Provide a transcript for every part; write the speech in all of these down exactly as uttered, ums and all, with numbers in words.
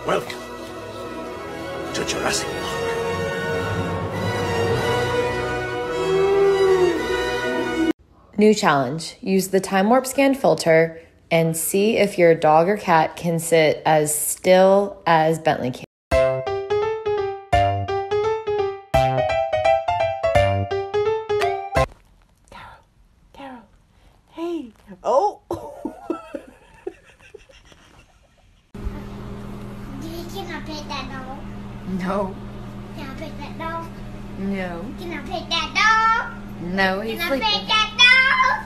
Welcome to Jurassic Park. New challenge. Use the time warp scan filter and see if your dog or cat can sit as still as Bentley can. Carol, Carol, hey, oh. Can I pet that dog? No. Can I pet that dog? No. Can I pet that dog? No, he's Can I sleeping. pet that dog?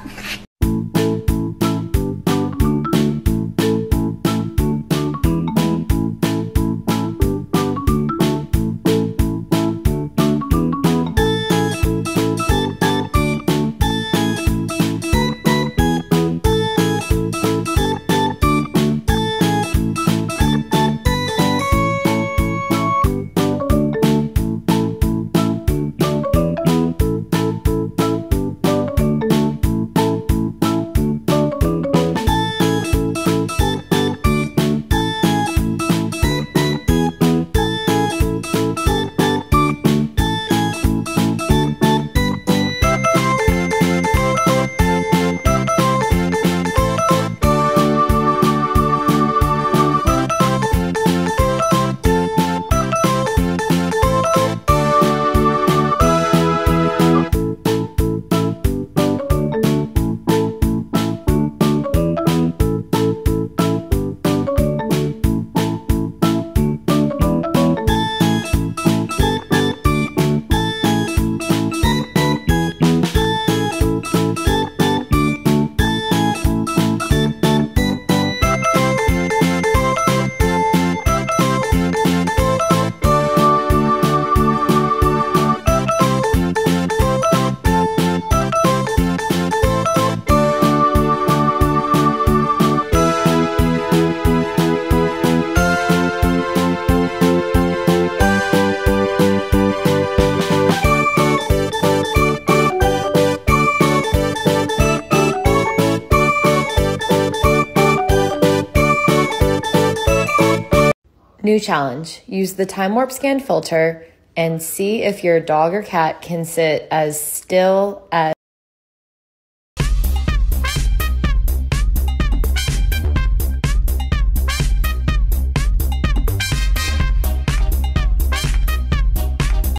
New challenge. Use the time warp scan filter and see if your dog or cat can sit as still as